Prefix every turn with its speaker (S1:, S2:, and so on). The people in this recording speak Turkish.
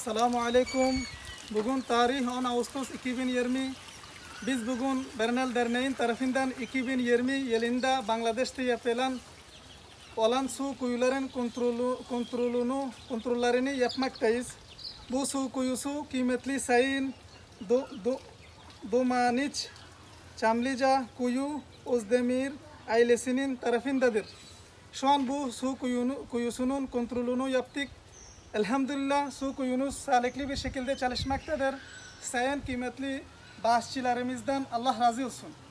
S1: Selamu Aleyküm. Bugün tarih 10 Ağustos 2020. Biz bugün Bernal Derneği'nin tarafından 2020 yılında Bangladeş'te yapılan olan su kuyuların kontrollerini yapmaktayız. Bu su kuyusu kıymetli Sayın Domaniç Çamlıca Kuyu Özdemir ailesinin tarafındadır. Şu an bu su kuyusunun kontrolünü yaptık. Elhamdülillah su kuyunuz sağlıklı bir şekilde çalışmaktadır. Sayın kıymetli bağışçılarımızdan Allah razı olsun.